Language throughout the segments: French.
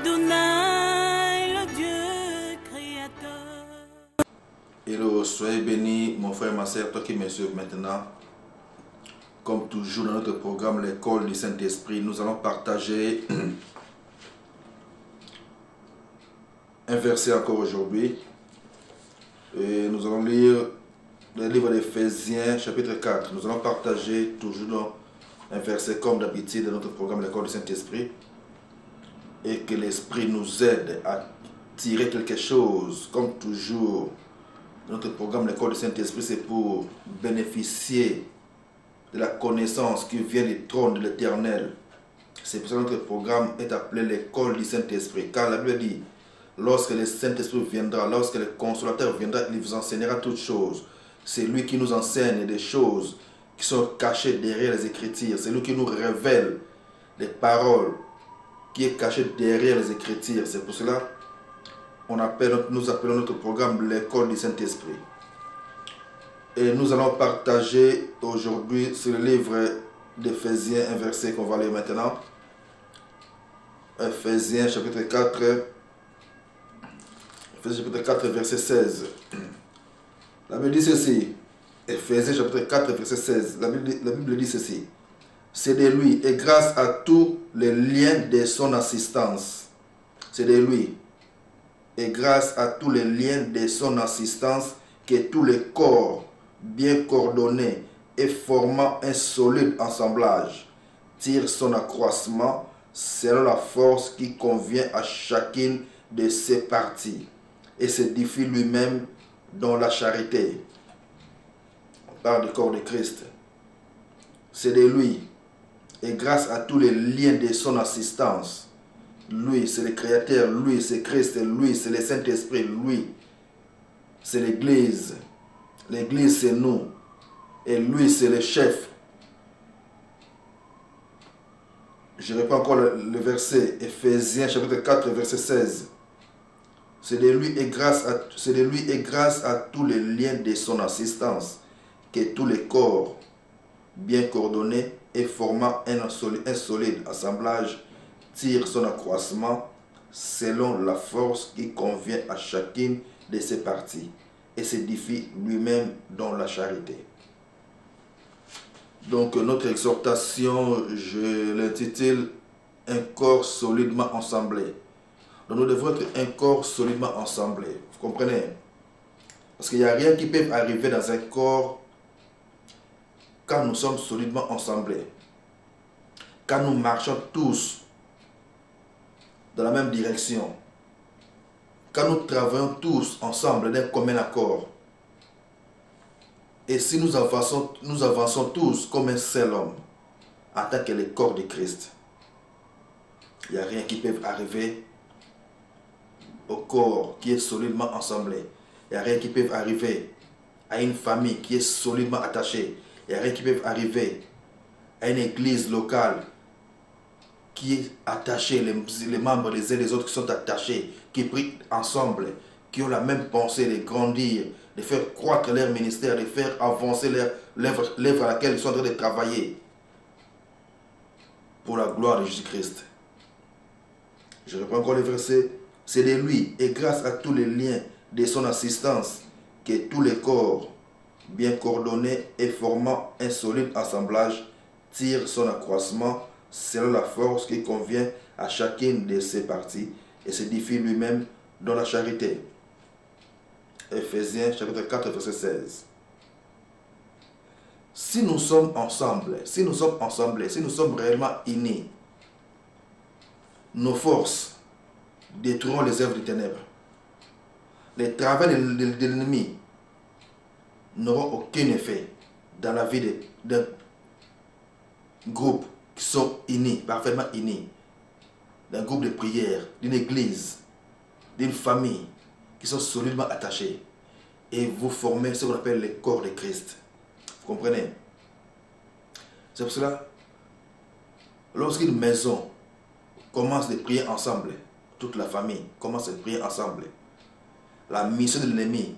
Adonai, le Dieu créateur. Hello, soyez bénis, mon frère, ma soeur, toi qui me suis maintenant. Comme toujours dans notre programme, l'école du Saint-Esprit, nous allons partager un verset encore aujourd'hui. Et nous allons lire le livre d'Éphésiens, chapitre 4. Nous allons partager toujours un verset comme d'habitude dans notre programme, l'école du Saint-Esprit. Et que l'Esprit nous aide à tirer quelque chose, comme toujours. Notre programme, l'école du Saint-Esprit, c'est pour bénéficier de la connaissance qui vient du trône de l'Éternel. C'est pour ça que notre programme est appelé l'école du Saint-Esprit. Car la Bible dit, lorsque le Saint-Esprit viendra, lorsque le Consolateur viendra, il vous enseignera toutes choses. C'est lui qui nous enseigne des choses qui sont cachées derrière les Écritures. C'est lui qui nous révèle des paroles qui est cachées derrière les Écritures. C'est pour cela nous appelons notre programme l'école du Saint-Esprit. Et nous allons partager aujourd'hui sur le livre d'Éphésiens, un verset qu'on va lire maintenant. Éphésiens chapitre 4, verset 16. La Bible dit ceci. Éphésiens chapitre 4, verset 16. La Bible dit ceci. C'est de lui et grâce à tous les liens de son assistance. C'est de lui et grâce à tous les liens de son assistance que tous les corps bien coordonnés et formant un solide assemblage tirent son accroissement selon la force qui convient à chacune de ses parties et s'édifie lui-même dans la charité. On parle du corps de Christ. C'est de lui et grâce à tous les liens de son assistance. Lui, c'est le Créateur. Lui, c'est Christ. Lui, c'est le Saint-Esprit. Lui, c'est l'Église. L'Église, c'est nous. Et lui, c'est le chef. Je reprends encore le verset. Éphésiens, chapitre 4, verset 16. C'est de lui et grâce à tous les liens de son assistance que tous les corps, bien coordonnés et formant un solide assemblage, tire son accroissement selon la force qui convient à chacune de ses parties et s'édifie lui-même dans la charité. Donc notre exhortation, je l'intitule « Un corps solidement ensemblé ». Donc nous devons être un corps solidement ensemblé. Vous comprenez? Parce qu'il n'y a rien qui peut arriver dans un corps quand nous sommes solidement ensemblés. Quand nous marchons tous dans la même direction, quand nous travaillons tous ensemble d'un commun accord, et si nous avançons tous comme un seul homme, en tant que le corps de Christ, il n'y a rien qui peut arriver au corps qui est solidement ensemblé. Il n'y a rien qui peut arriver à une famille qui est solidement attachée. Il n'y a rien qui peut arriver à une église locale qui est attaché, les membres les uns les autres qui sont attachés, qui prient ensemble, qui ont la même pensée de grandir, de faire croître leur ministère, de faire avancer l'œuvre à laquelle ils sont en train de travailler pour la gloire de Jésus-Christ. Je reprends encore le verset. C'est de lui et grâce à tous les liens de son assistance que tous les corps bien coordonnés et formant un solide assemblage tirent son accroissement selon la force qui convient à chacune de ses parties et s'édifie lui-même dans la charité. Éphésiens chapitre 4 verset 16. Si nous sommes ensemble, si nous sommes réellement unis, nos forces détruiront les œuvres des ténèbres. Les travaux de l'ennemi n'auront aucun effet dans la vie d'un groupe qui sont unis, parfaitement unis, d'un groupe de prière, d'une église, d'une famille, qui sont solidement attachés. Et vous formez ce qu'on appelle le corps de Christ. Vous comprenez? C'est pour cela, lorsqu'une maison commence à prier ensemble, toute la famille commence à prier ensemble, la mission de l'ennemi,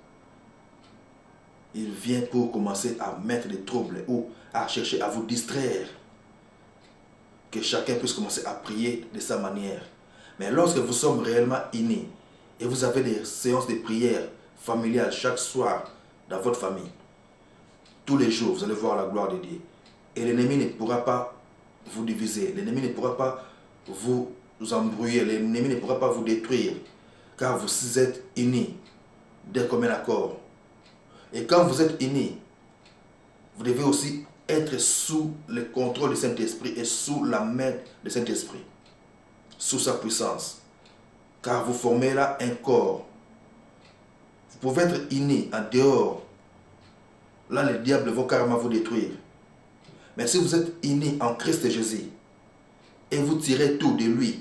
il vient pour commencer à mettre des troubles ou à chercher à vous distraire. Que chacun puisse commencer à prier de sa manière. Mais lorsque vous sommes réellement unis et vous avez des séances de prière familiales chaque soir dans votre famille, tous les jours, vous allez voir la gloire de Dieu. Et l'ennemi ne pourra pas vous diviser. L'ennemi ne pourra pas vous embrouiller. L'ennemi ne pourra pas vous détruire. Car vous êtes unis d'un commun accord. Et quand vous êtes unis, vous devez aussi être sous le contrôle du Saint-Esprit et sous la main du Saint-Esprit. Sous sa puissance. Car vous formez là un corps. Vous pouvez être unis en dehors. Là, les diables vont carrément vous détruire. Mais si vous êtes unis en Christ Jésus et vous tirez tout de lui,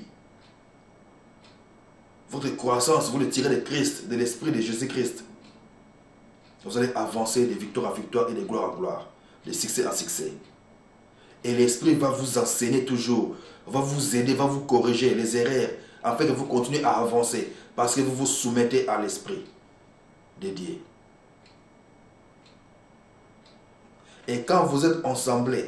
votre croissance, vous le tirez de Christ, de l'Esprit de Jésus-Christ, vous allez avancer de victoire en victoire et de gloire en gloire, de succès en succès. Et l'Esprit va vous enseigner toujours, va vous aider, va vous corriger les erreurs, afin que vous continuez à avancer, parce que vous vous soumettez à l'Esprit de Dieu. Et quand vous êtes ensemble,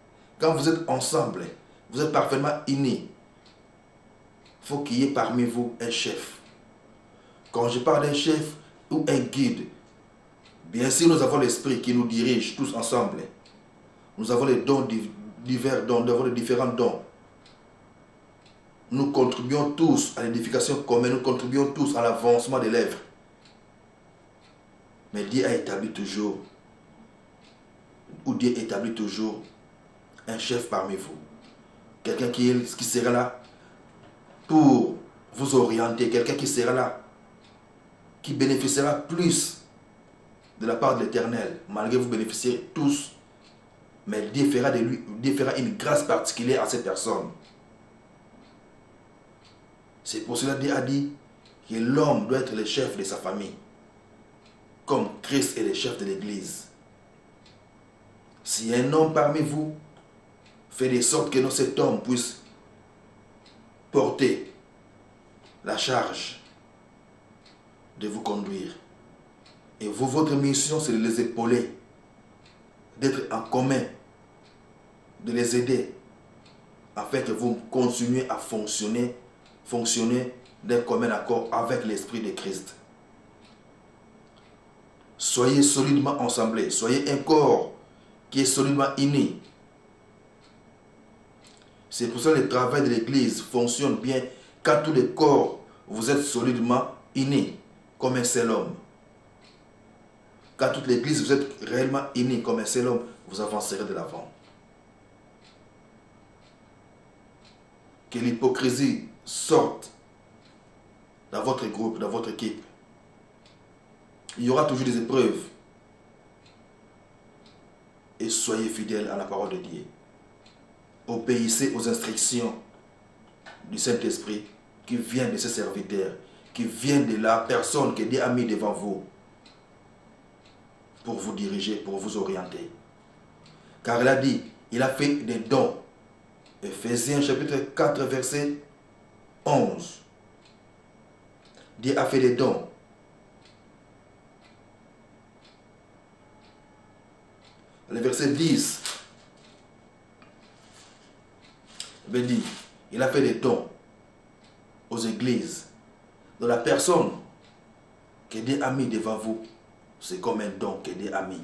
vous êtes parfaitement unis. Il faut qu'il y ait parmi vous un chef. Quand je parle d'un chef ou un guide, bien sûr nous avons l'Esprit qui nous dirige tous ensemble. Nous avons les dons divers dons, nous avons les différents dons. Nous contribuons tous à l'édification commune, nous contribuons tous à l'avancement des lèvres. Mais Dieu a établi toujours, Dieu établit toujours un chef parmi vous. Quelqu'un qui sera là pour vous orienter. Quelqu'un qui sera là, qui bénéficiera plus de la part de l'Éternel. Malgré vous bénéficiez tous. Mais Dieu fera une grâce particulière à cette personne. C'est pour cela que Dieu a dit que l'homme doit être le chef de sa famille. Comme Christ est le chef de l'Église. Si un homme parmi vous fait de sorte que cet homme puisse porter la charge de vous conduire. Et vous, votre mission, c'est de les épauler, d'être en commun, de les aider, afin que vous continuez à fonctionner d'un commun accord avec l'Esprit de Christ. Soyez solidement ensemblés, soyez un corps qui est solidement uni. C'est pour ça que le travail de l'Église fonctionne bien quand tous les corps, vous êtes solidement unis comme un seul homme. Quand toute l'Église, vous êtes réellement unis comme un seul homme, vous avancerez de l'avant. Que l'hypocrisie sorte dans votre groupe, dans votre équipe. Il y aura toujours des épreuves. Et soyez fidèles à la parole de Dieu. Obéissez aux instructions du Saint-Esprit qui vient de ses serviteurs, qui vient de la personne que Dieu a mis devant vous pour vous diriger, pour vous orienter. Car il a dit, il a fait des dons. Ephésiens chapitre 4 verset 11. Dieu a fait des dons. Le verset 10. Il dit, il a fait des dons aux églises. Donc la personne que Dieu a mis devant vous, c'est comme un don que Dieu a mis.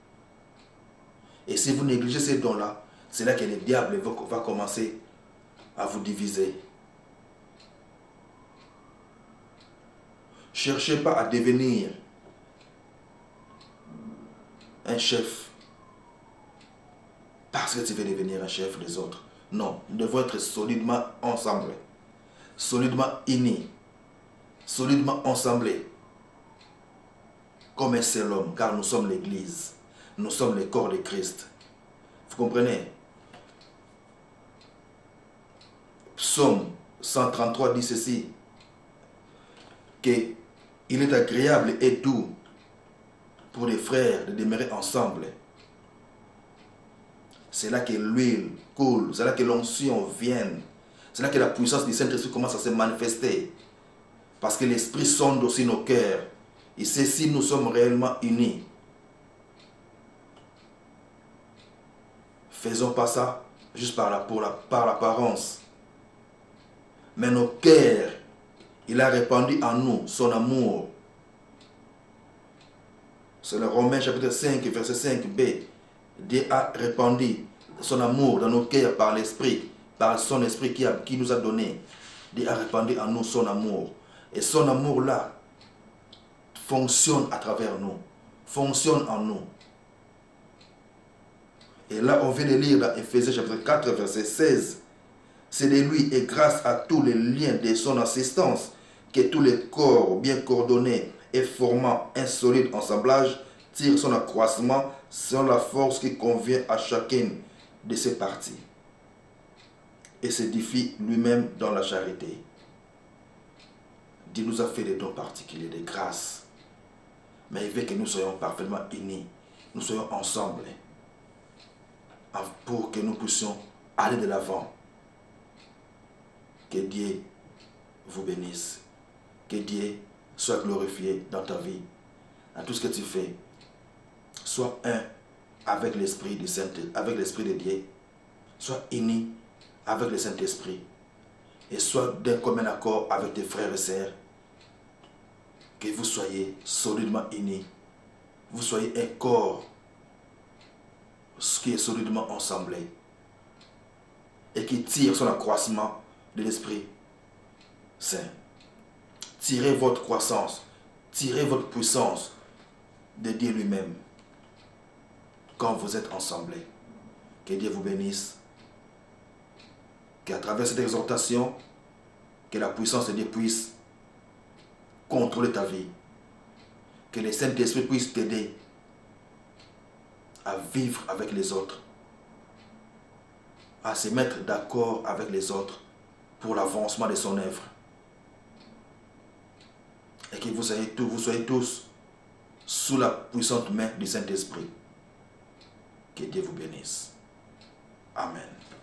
Et si vous négligez ces dons-là, c'est là que le diable va commencer à vous diviser. Cherchez pas à devenir un chef parce que tu veux devenir un chef des autres. Non, nous devons être solidement ensemble, solidement unis, solidement ensemblés, comme un seul homme, car nous sommes l'Église, nous sommes le corps de Christ. Vous comprenez? Psaume 133 dit ceci, qu'il est agréable et doux pour les frères de demeurer ensemble. C'est là que l'huile coule, c'est là que l'onction vient, c'est là que la puissance du Saint-Esprit commence à se manifester. Parce que l'Esprit sonde aussi nos cœurs. Il sait si nous sommes réellement unis. Faisons pas ça juste par l'apparence. mais nos cœurs, il a répandu en nous son amour. C'est le Romains chapitre 5, verset 5b. Dieu a répandu son amour dans nos cœurs par l'Esprit, par son Esprit qui nous a donné. Dieu a répandu en nous son amour. Et son amour-là fonctionne à travers nous, fonctionne en nous. Et là, on vient de lire dans Éphésiens chapitre 4, verset 16. C'est de lui et grâce à tous les liens de son assistance que tous les corps bien coordonnés et formant un solide ensemblage tirent son accroissement selon la force qui convient à chacune de ses parties et s'édifie lui-même dans la charité. Dieu nous a fait des dons particuliers, des grâces. Mais il veut que nous soyons parfaitement unis, nous soyons ensemble pour que nous puissions aller de l'avant. Que Dieu vous bénisse. Que Dieu soit glorifié dans ta vie, dans tout ce que tu fais. Sois un avec l'Esprit du Saint-Esprit, avec l'Esprit de Dieu. Sois uni avec le Saint-Esprit. Et sois d'un commun accord avec tes frères et sœurs. Que vous soyez solidement unis. Vous soyez un corps qui est solidement ensemblé. Et qui tire son accroissement de l'Esprit Saint. Tirez votre croissance, tirez votre puissance de Dieu lui-même quand vous êtes ensemblés. Que Dieu vous bénisse. Qu'à travers cette exhortation, que la puissance de Dieu puisse contrôler ta vie. Que le Saint-Esprit puisse t'aider à vivre avec les autres, à se mettre d'accord avec les autres pour l'avancement de son œuvre. Et que vous soyez tous sous la puissante main du Saint-Esprit. Que Dieu vous bénisse. Amen.